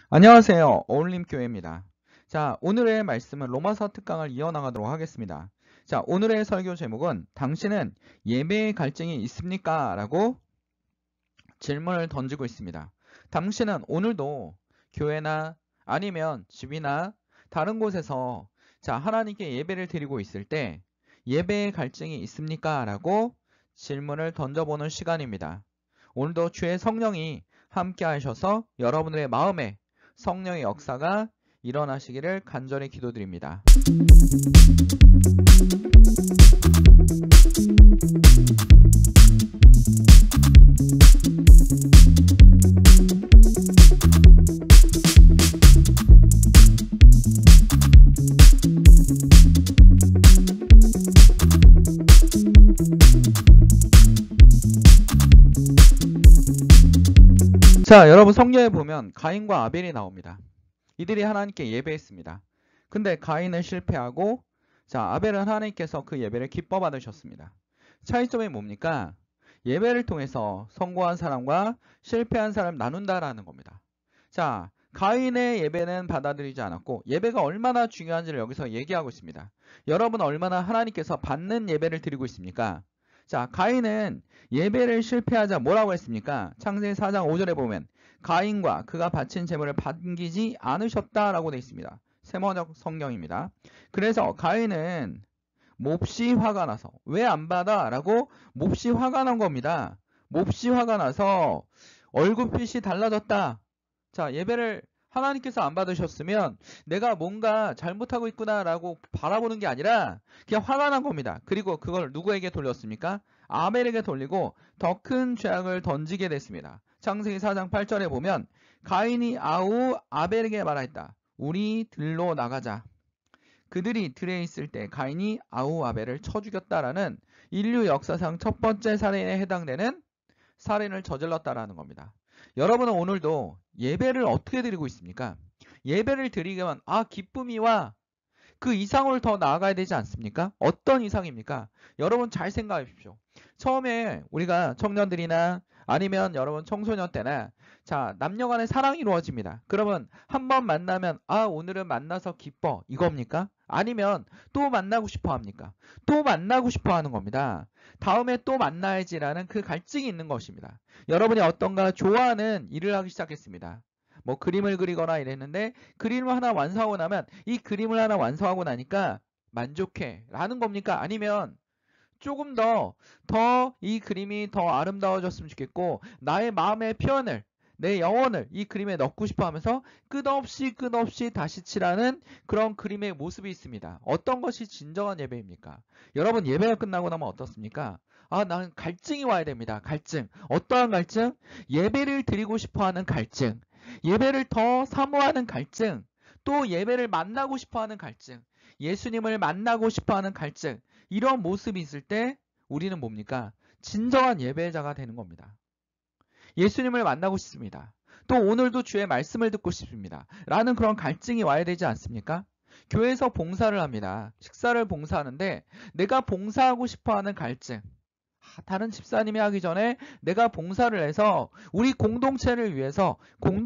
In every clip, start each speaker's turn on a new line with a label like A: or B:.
A: 안녕하세요. 어울림교회입니다. 자, 오늘의 말씀은 로마서 특강을 이어나가도록 하겠습니다. 자, 오늘의 설교 제목은 당신은 예배의 갈증이 있습니까? 라고 질문을 던지고 있습니다. 당신은 오늘도 교회나 아니면 집이나 다른 곳에서 하나님께 예배를 드리고 있을 때 예배의 갈증이 있습니까? 라고 질문을 던져보는 시간입니다. 오늘도 주의 성령이 함께 하셔서 여러분들의 마음에 성령의 역사가 일어나시기를 간절히 기도드립니다. 자, 여러분 성경에 보면 가인과 아벨이 나옵니다. 이들이 하나님께 예배했습니다. 근데 가인은 실패하고 아벨은 하나님께서 그 예배를 기뻐 받으셨습니다. 차이점이 뭡니까? 예배를 통해서 성공한 사람과 실패한 사람을 나눈다라는 겁니다. 자, 가인의 예배는 받아들이지 않았고 예배가 얼마나 중요한지를 여기서 얘기하고 있습니다. 여러분 얼마나 하나님께서 받는 예배를 드리고 있습니까? 자, 가인은 예배를 실패하자 뭐라고 했습니까? 창세기 4장 5절에 보면 가인과 그가 바친 제물을 반기지 않으셨다라고 되어 있습니다. 세번역 성경입니다. 그래서 가인은 몹시 화가 나서 왜 안 받아? 라고 몹시 화가 난 겁니다. 몹시 화가 나서 얼굴빛이 달라졌다. 자, 예배를 하나님께서 안 받으셨으면 내가 뭔가 잘못하고 있구나 라고 바라보는 게 아니라 그냥 화가 난 겁니다. 그리고 그걸 누구에게 돌렸습니까? 아벨에게 돌리고 더 큰 죄악을 던지게 됐습니다. 창세기 4장 8절에 보면 가인이 아우 아벨에게 말하였다. 우리 들로 나가자. 그들이 들에 있을 때 가인이 아우 아벨을 쳐 죽였다라는 인류 역사상 첫 번째 살인에 해당되는 살인을 저질렀다라는 겁니다. 여러분은 오늘도 예배를 어떻게 드리고 있습니까? 예배를 드리면 기쁨이와 그 이상으로 더 나아가야 되지 않습니까? 어떤 이상입니까? 여러분 잘 생각해 보십시오. 처음에 우리가 청년들이나 아니면 여러분 청소년 때나 남녀 간의 사랑이 이루어집니다. 그러면 한번 만나면 오늘은 만나서 기뻐 이겁니까? 아니면 또 만나고 싶어 합니까? 또 만나고 싶어 하는 겁니다. 다음에 또 만나야지라는 그 갈증이 있는 것입니다. 여러분이 어떤가 좋아하는 일을 하기 시작했습니다. 뭐 그림을 그리거나 이랬는데 그림을 하나 완성하고 나면 이 그림을 하나 완성하고 나니까 만족해 라는 겁니까? 아니면 조금 더 이 그림이 더 아름다워졌으면 좋겠고 나의 마음의 표현을 내 영혼을 이 그림에 넣고 싶어 하면서 끝없이 다시 칠하는 그런 그림의 모습이 있습니다. 어떤 것이 진정한 예배입니까? 여러분 예배가 끝나고 나면 어떻습니까? 나는 갈증이 와야 됩니다. 갈증. 어떠한 갈증? 예배를 드리고 싶어 하는 갈증. 예배를 더 사모하는 갈증. 또 예배를 만나고 싶어 하는 갈증. 예수님을 만나고 싶어 하는 갈증. 이런 모습이 있을 때 우리는 뭡니까? 진정한 예배자가 되는 겁니다. 예수님을 만나고 싶습니다. 또 오늘도 주의 말씀을 듣고 싶습니다. 라는 그런 갈증이 와야 되지 않습니까? 교회에서 봉사를 합니다. 식사를 봉사하는데 내가 봉사하고 싶어하는 갈증. 다른 집사님이 하기 전에 내가 봉사를 해서 우리 공동체를 위해서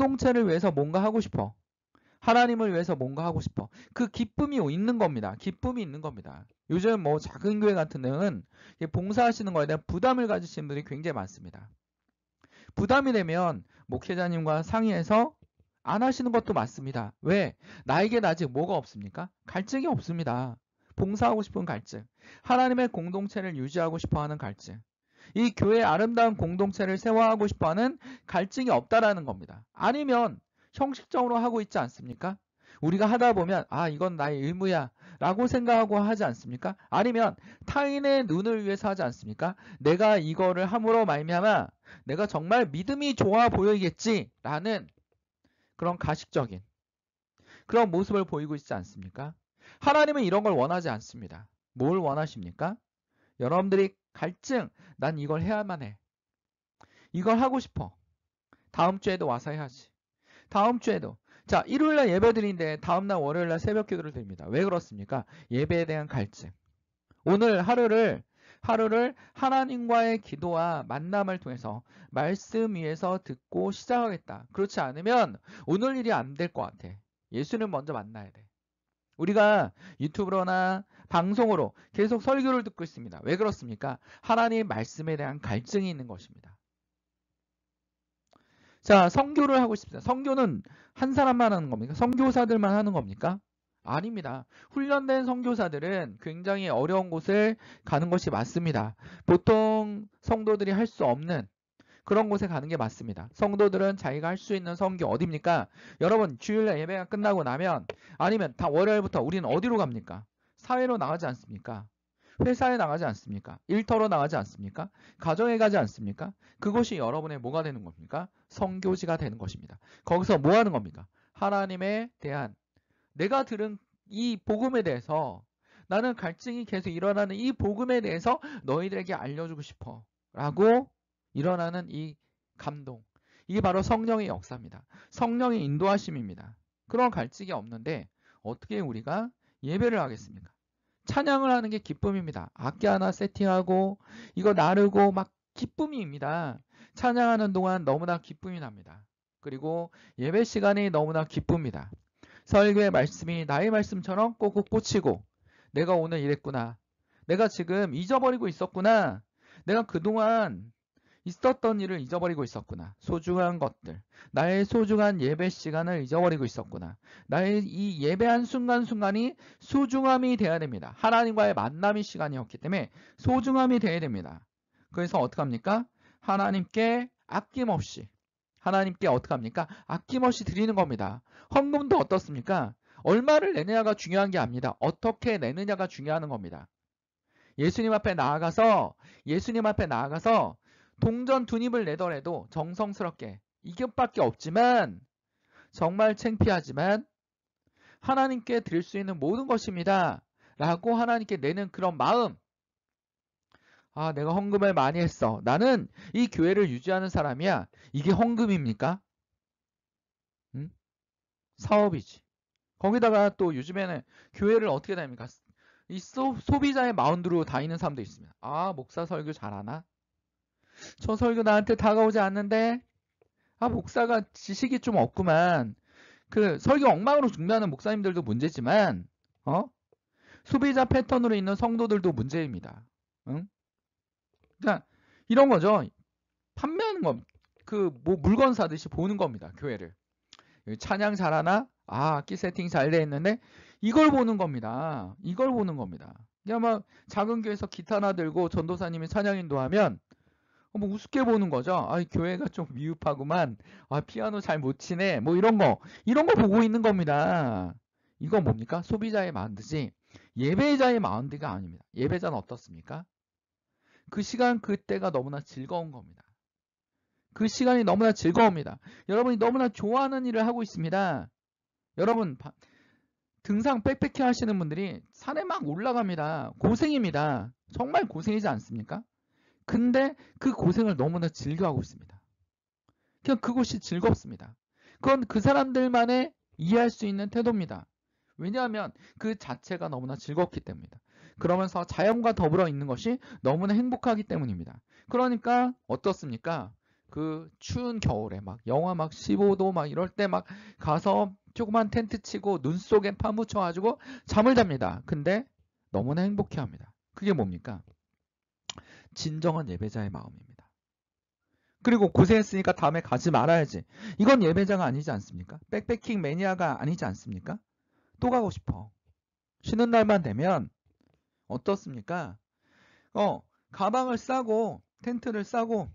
A: 뭔가 하고 싶어. 하나님을 위해서 뭔가 하고 싶어. 그 기쁨이 있는 겁니다. 기쁨이 있는 겁니다. 요즘 뭐 작은 교회 같은 데는 봉사하시는 거에 대한 부담을 가지시는 분들이 굉장히 많습니다. 부담이 되면 목회자님과 상의해서 안 하시는 것도 맞습니다. 왜? 나에겐 아직 뭐가 없습니까? 갈증이 없습니다. 봉사하고 싶은 갈증. 하나님의 공동체를 유지하고 싶어하는 갈증. 이 교회의 아름다운 공동체를 세워하고 싶어하는 갈증이 없다라는 겁니다. 아니면 형식적으로 하고 있지 않습니까? 우리가 하다 보면 이건 나의 의무야 라고 생각하고 하지 않습니까? 아니면 타인의 눈을 위해서 하지 않습니까? 내가 이거를 함으로 말미암아 내가 정말 믿음이 좋아 보이겠지 라는 그런 가식적인 그런 모습을 보이고 있지 않습니까? 하나님은 이런 걸 원하지 않습니다. 뭘 원하십니까? 여러분들이 갈증, 난 이걸 해야만 해. 이걸 하고 싶어. 다음 주에도 와서 해야지. 다음 주에도. 일요일날 예배 드리는데 다음날 월요일날 새벽 기도를 드립니다. 왜 그렇습니까? 예배에 대한 갈증. 오늘 하루를 하루를 하나님과의 기도와 만남을 통해서 말씀 위에서 듣고 시작하겠다. 그렇지 않으면 오늘 일이 안 될 것 같아. 예수를 먼저 만나야 돼. 우리가 유튜브로나 방송으로 계속 설교를 듣고 있습니다. 왜 그렇습니까? 하나님의 말씀에 대한 갈증이 있는 것입니다. 자, 선교를 하고 싶습니다. 선교는 한 사람만 하는 겁니까? 선교사들만 하는 겁니까? 아닙니다. 훈련된 선교사들은 굉장히 어려운 곳을 가는 것이 맞습니다. 보통 성도들이 할 수 없는 그런 곳에 가는 게 맞습니다. 성도들은 자기가 할 수 있는 선교 어디입니까? 여러분 주일날 예배가 끝나고 나면 아니면 다 월요일부터 우리는 어디로 갑니까? 사회로 나가지 않습니까? 회사에 나가지 않습니까? 일터로 나가지 않습니까? 가정에 가지 않습니까? 그곳이 여러분의 뭐가 되는 겁니까? 선교지가 되는 것입니다. 거기서 뭐 하는 겁니까? 하나님에 대한 내가 들은 이 복음에 대해서 나는 갈증이 계속 일어나는 이 복음에 대해서 너희들에게 알려주고 싶어 라고 일어나는 이 감동, 이게 바로 성령의 역사입니다. 성령의 인도하심입니다. 그런 갈증이 없는데 어떻게 우리가 예배를 하겠습니까? 찬양을 하는 게 기쁨입니다. 악기 하나 세팅하고 이거 나르고 막 기쁨입니다. 찬양하는 동안 너무나 기쁨이 납니다. 그리고 예배 시간이 너무나 기쁩니다. 설교의 말씀이 나의 말씀처럼 꼭꼭 꽂히고 내가 오늘 이랬구나. 내가 지금 잊어버리고 있었구나. 내가 그동안 있었던 일을 잊어버리고 있었구나. 소중한 것들. 나의 소중한 예배 시간을 잊어버리고 있었구나. 나의 이 예배한 순간순간이 소중함이 돼야 됩니다. 하나님과의 만남의 시간이었기 때문에 소중함이 돼야 됩니다. 그래서 어떡합니까? 하나님께 아낌없이 하나님께 어떡합니까? 아낌없이 드리는 겁니다. 헌금도 어떻습니까? 얼마를 내느냐가 중요한 게 아닙니다. 어떻게 내느냐가 중요한 겁니다. 예수님 앞에 나아가서 동전 두 입을 내더라도 정성스럽게 이것밖에 없지만 정말 창피하지만 하나님께 드릴 수 있는 모든 것입니다. 라고 하나님께 내는 그런 마음. 아, 내가 헌금을 많이 했어. 나는 이 교회를 유지하는 사람이야. 이게 헌금입니까? 응? 사업이지. 거기다가 또 요즘에는 교회를 어떻게 다닙니까? 이 소비자의 마운드로 다니는 사람도 있습니다. 아, 목사 설교 잘하나? 저 설교 나한테 다가오지 않는데? 아, 목사가 지식이 좀 없구만. 그 설교 엉망으로 준비하는 목사님들도 문제지만, 소비자 패턴으로 있는 성도들도 문제입니다. 응? 그러니까 이런 거죠. 판매하는 거, 뭐 물건 사듯이 보는 겁니다. 교회를. 찬양 잘하나? 아, 악기 세팅 잘 돼 있는데 이걸 보는 겁니다. 이걸 보는 겁니다. 그냥 막 작은 교회에서 기타 하나 들고 전도사님이 찬양 인도하면 뭐 우습게 보는 거죠. 아, 교회가 좀 미흡하구만. 아, 피아노 잘 못 치네. 뭐 이런 거 보고 있는 겁니다. 이건 뭡니까? 소비자의 마운드지 예배자의 마운드가 아닙니다. 예배자는 어떻습니까? 그 시간 그때가 너무나 즐거운 겁니다. 그 시간이 너무나 즐거웁니다. 여러분이 너무나 좋아하는 일을 하고 있습니다. 여러분 등산 백패킹 하시는 분들이 산에 막 올라갑니다. 고생입니다. 정말 고생이지 않습니까? 근데 그 고생을 너무나 즐겨하고 있습니다. 그냥 그것이 즐겁습니다. 그건 그 사람들만의 이해할 수 있는 태도입니다. 왜냐하면 그 자체가 너무나 즐겁기 때문입니다. 그러면서 자연과 더불어 있는 것이 너무나 행복하기 때문입니다. 그러니까 어떻습니까? 그 추운 겨울에 막 영하 막 15도 막 이럴 때 막 가서 조그만 텐트 치고 눈 속에 파묻혀 가지고 잠을 잡니다. 근데 너무나 행복해합니다. 그게 뭡니까? 진정한 예배자의 마음입니다. 그리고 고생했으니까 다음에 가지 말아야지. 이건 예배자가 아니지 않습니까? 백패킹 매니아가 아니지 않습니까? 또 가고 싶어. 쉬는 날만 되면 어떻습니까? 가방을 싸고 텐트를 싸고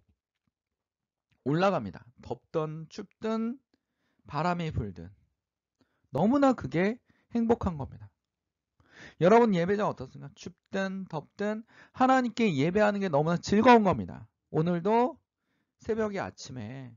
A: 올라갑니다. 덥든 춥든 바람이 불든 너무나 그게 행복한 겁니다. 여러분 예배자 어떻습니까? 춥든 덥든 하나님께 예배하는 게 너무나 즐거운 겁니다. 오늘도 새벽에 아침에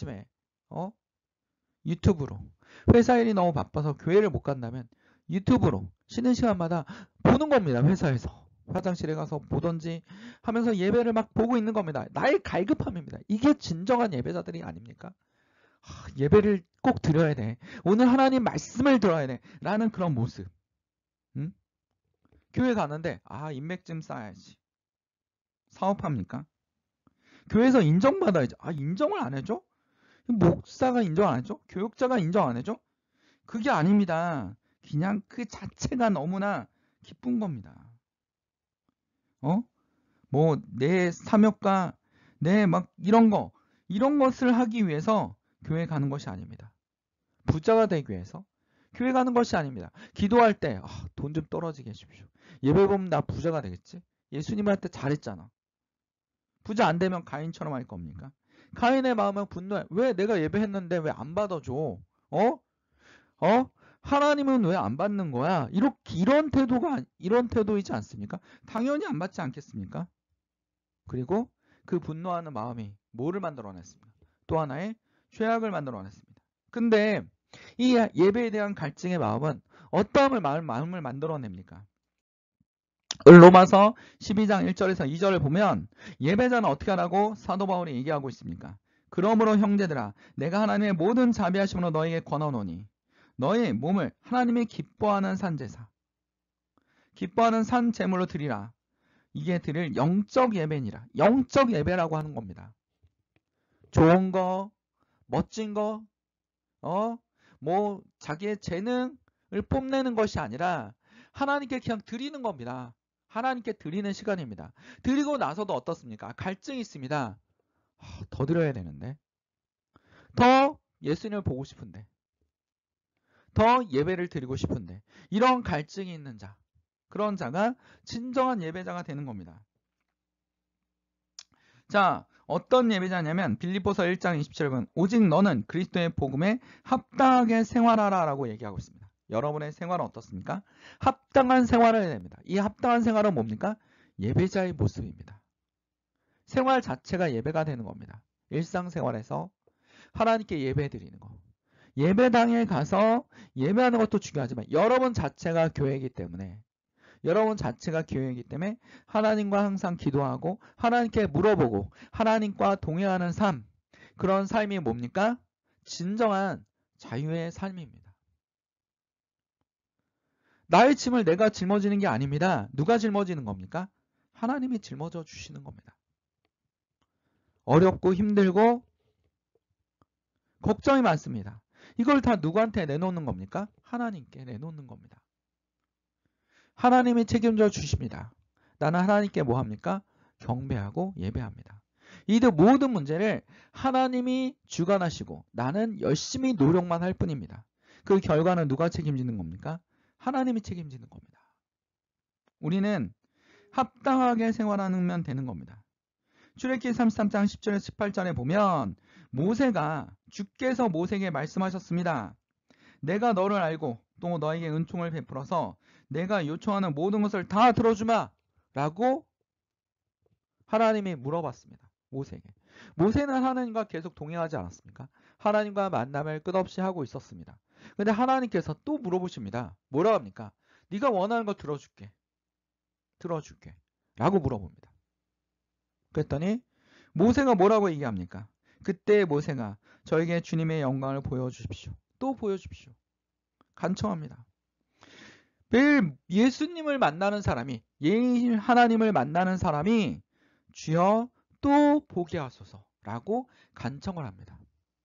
A: 유튜브로 회사 일이 너무 바빠서 교회를 못 간다면 유튜브로 쉬는 시간마다 보는 겁니다. 회사에서 화장실에 가서 보던지 하면서 예배를 막 보고 있는 겁니다. 나의 갈급함입니다. 이게 진정한 예배자들이 아닙니까? 예배를 꼭 드려야 돼. 오늘 하나님 말씀을 들어야 돼. 라는 그런 모습. 응? 교회 가는데 인맥 좀 쌓아야지. 사업합니까? 교회에서 인정받아야죠. 아, 인정을 안 해줘? 목사가 인정 안 해줘? 교육자가 인정 안 해줘? 그게 아닙니다. 그냥 그 자체가 너무나 기쁜 겁니다. 뭐 내 사명과 내 막 이런 것을 하기 위해서 교회 가는 것이 아닙니다. 부자가 되기 위해서 교회 가는 것이 아닙니다. 기도할 때 돈 좀 떨어지게 해주십시오. 예배 보면 나 부자가 되겠지? 예수님한테 잘했잖아. 부자 안 되면 가인처럼 할 겁니까? 가인의 마음은 분노해. 왜 내가 예배했는데 왜 안 받아줘? 어? 하나님은 왜 안 받는 거야? 이런 태도이지 않습니까? 당연히 안 받지 않겠습니까? 그리고 그 분노하는 마음이 뭐를 만들어냈습니까? 또 하나의 죄악을 만들어냈습니다. 근데 이 예배에 대한 갈증의 마음은 어떠한 마음을 만들어냅니까? 로마서 12장 1절에서 2절을 보면 예배자는 어떻게 하라고 사도 바울이 얘기하고 있습니까? 그러므로 형제들아 내가 하나님의 모든 자비하심으로 너에게 권하노니 너의 몸을 하나님이 기뻐하는 산제사 기뻐하는 산 제물로 드리라. 이게 드릴 영적 예배니라. 영적 예배라고 하는 겁니다. 좋은 거, 멋진 거, 뭐 자기의 재능을 뽐내는 것이 아니라 하나님께 그냥 드리는 겁니다. 하나님께 드리는 시간입니다. 드리고 나서도 어떻습니까? 갈증이 있습니다. 더 드려야 되는데. 더 예수님을 보고 싶은데. 더 예배를 드리고 싶은데. 이런 갈증이 있는 자. 그런 자가 진정한 예배자가 되는 겁니다. 자, 어떤 예배자냐면 빌립보서 1장 27분 오직 너는 그리스도의 복음에 합당하게 생활하라 라고 얘기하고 있습니다. 여러분의 생활은 어떻습니까? 합당한 생활을 해야 됩니다. 이 합당한 생활은 뭡니까? 예배자의 모습입니다. 생활 자체가 예배가 되는 겁니다. 일상생활에서 하나님께 예배 드리는 거. 예배당에 가서 예배하는 것도 중요하지만 여러분 자체가 교회이기 때문에 하나님과 항상 기도하고 하나님께 물어보고 하나님과 동행하는 삶, 그런 삶이 뭡니까? 진정한 자유의 삶입니다. 나의 짐을 내가 짊어지는 게 아닙니다. 누가 짊어지는 겁니까? 하나님이 짊어져 주시는 겁니다. 어렵고 힘들고 걱정이 많습니다. 이걸 다 누구한테 내놓는 겁니까? 하나님께 내놓는 겁니다. 하나님이 책임져 주십니다. 나는 하나님께 뭐 합니까? 경배하고 예배합니다. 이 모든 문제를 하나님이 주관하시고 나는 열심히 노력만 할 뿐입니다. 그 결과는 누가 책임지는 겁니까? 하나님이 책임지는 겁니다. 우리는 합당하게 생활하면 되는 겁니다. 출애굽기 33장 10절에서 18절에 보면 주께서 모세에게 말씀하셨습니다. 내가 너를 알고 또 너에게 은총을 베풀어서 내가 요청하는 모든 것을 다 들어주마 라고 하나님이 물어봤습니다. 모세에게. 모세는 하나님과 계속 동행하지 않았습니까? 하나님과 만남을 끝없이 하고 있었습니다. 근데 하나님께서 또 물어보십니다. 뭐라고 합니까? 네가 원하는 거 들어줄게 라고 물어봅니다. 그랬더니 모세가 뭐라고 얘기합니까? 그때 모세가 저에게 주님의 영광을 보여주십시오. 또 보여주십시오. 간청합니다. 매일 예수님을 만나는 사람이 하나님을 만나는 사람이 주여 또 보게 하소서라고 간청을 합니다.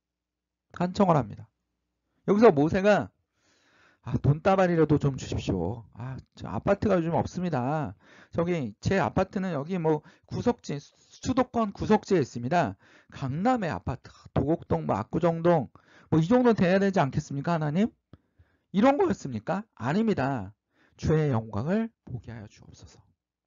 A: 여기서 모세가 돈다발이라도 좀 주십시오. 저 아파트가 요즘 없습니다. 저기 제 아파트는 여기 뭐 수도권 구석지에 있습니다. 강남의 아파트, 도곡동, 압구정동 이 정도 돼야 되지 않겠습니까, 하나님? 이런 거였습니까? 아닙니다. 주의 영광을 보게 하여 주옵소서.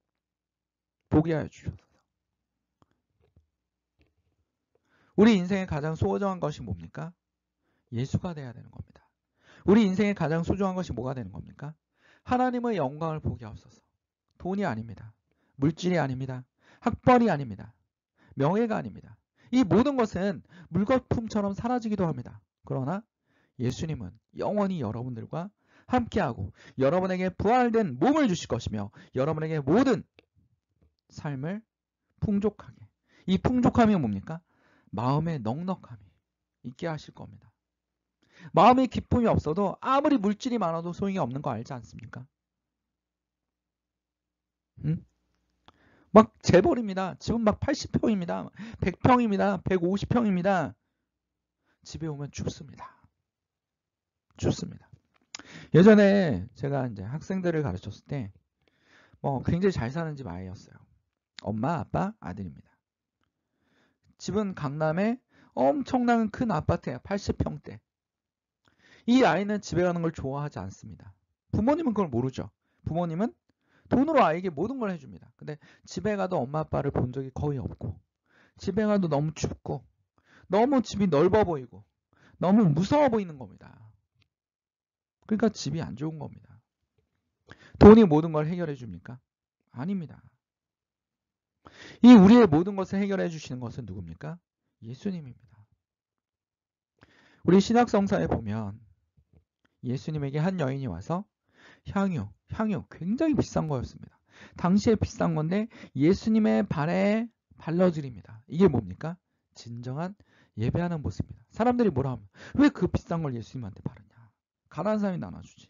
A: 우리 인생의 가장 소중한 것이 뭡니까? 예수가 돼야 되는 겁니다. 우리 인생의 가장 소중한 것이 뭐가 되는 겁니까? 하나님의 영광을 보게 하옵소서. 돈이 아닙니다. 물질이 아닙니다. 학벌이 아닙니다. 명예가 아닙니다. 이 모든 것은 물거품처럼 사라지기도 합니다. 그러나 예수님은 영원히 여러분들과 함께하고 여러분에게 부활된 몸을 주실 것이며 여러분에게 모든 삶을 풍족하게, 이 풍족함이 뭡니까? 마음의 넉넉함이 있게 하실 겁니다. 마음의 기쁨이 없어도 아무리 물질이 많아도 소용이 없는 거 알지 않습니까? 막 재벌입니다. 집은 막 80평입니다. 100평입니다. 150평입니다. 집에 오면 춥습니다. 춥습니다. 예전에 제가 이제 학생들을 가르쳤을 때 굉장히 잘 사는 집 아이였어요. 엄마, 아빠, 아들입니다. 집은 강남에 엄청난 큰 아파트예요. 80평대. 이 아이는 집에 가는 걸 좋아하지 않습니다. 부모님은 그걸 모르죠. 부모님은 돈으로 아이에게 모든 걸 해줍니다. 근데 집에 가도 엄마 아빠를 본 적이 거의 없고, 집에 가도 너무 춥고, 너무 집이 넓어 보이고, 너무 무서워 보이는 겁니다. 그러니까 집이 안 좋은 겁니다. 돈이 모든 걸 해결해 줍니까? 아닙니다. 이 우리의 모든 것을 해결해 주시는 것은 누굽니까? 예수님입니다. 우리 신약성서에 보면 예수님에게 한 여인이 와서 향유 굉장히 비싼 거였습니다. 당시에 비싼 건데 예수님의 발에 발라드립니다. 이게 뭡니까? 진정한 예배하는 모습입니다. 사람들이 뭐라 하면 왜 그 비싼 걸 예수님한테 바르냐? 가난한 사람이 나눠주지.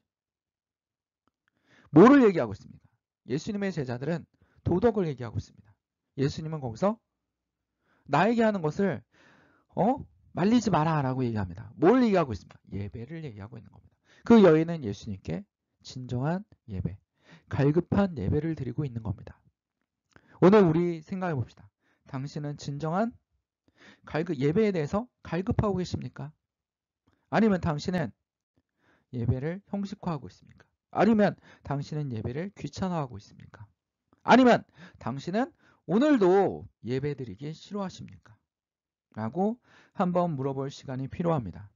A: 뭐를 얘기하고 있습니까? 예수님의 제자들은 도덕을 얘기하고 있습니다. 예수님은 거기서 나에게 하는 것을 말리지 마라 라고 얘기합니다. 뭘 얘기하고 있습니까? 예배를 얘기하고 있는 겁니다. 그 여인은 예수님께 진정한 예배, 갈급한 예배를 드리고 있는 겁니다. 오늘 우리 생각해 봅시다. 당신은 진정한 예배에 대해서 갈급하고 계십니까? 아니면 당신은 예배를 형식화하고 있습니까? 아니면 당신은 예배를 귀찮아하고 있습니까? 아니면 당신은 오늘도 예배 드리기 싫어하십니까? 라고 한번 물어볼 시간이 필요합니다.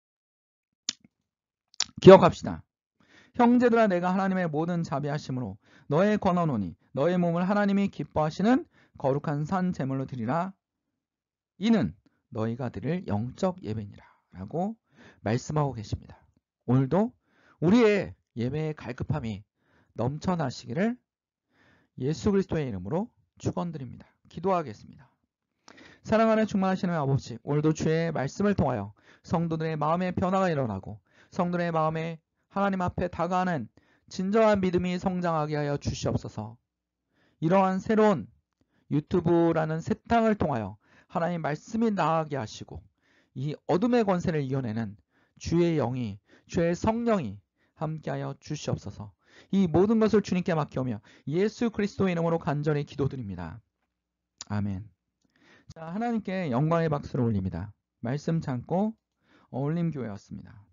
A: 기억합시다. 형제들아 내가 하나님의 모든 자비하심으로 너의 권하노니 너의 몸을 하나님이 기뻐하시는 거룩한 산 제물로 드리라. 이는 너희가 드릴 영적 예배니라 라고 말씀하고 계십니다. 오늘도 우리의 예배의 갈급함이 넘쳐나시기를 예수 그리스도의 이름으로 축원드립니다. 기도하겠습니다. 사랑하는 충만하시는 아버지, 오늘도 주의 말씀을 통하여 성도들의 마음의 변화가 일어나고 성도들의 마음에 하나님 앞에 다가가는 진정한 믿음이 성장하게 하여 주시옵소서. 이러한 새로운 유튜브라는 새 땅을 통하여 하나님 말씀이 나아가게 하시고 이 어둠의 권세를 이겨내는 주의 영이, 주의 성령이 함께하여 주시옵소서. 이 모든 것을 주님께 맡겨오며 예수 그리스도의 이름으로 간절히 기도드립니다. 아멘. 자, 하나님께 영광의 박수를 올립니다. 말씀 참고 어울림교회였습니다.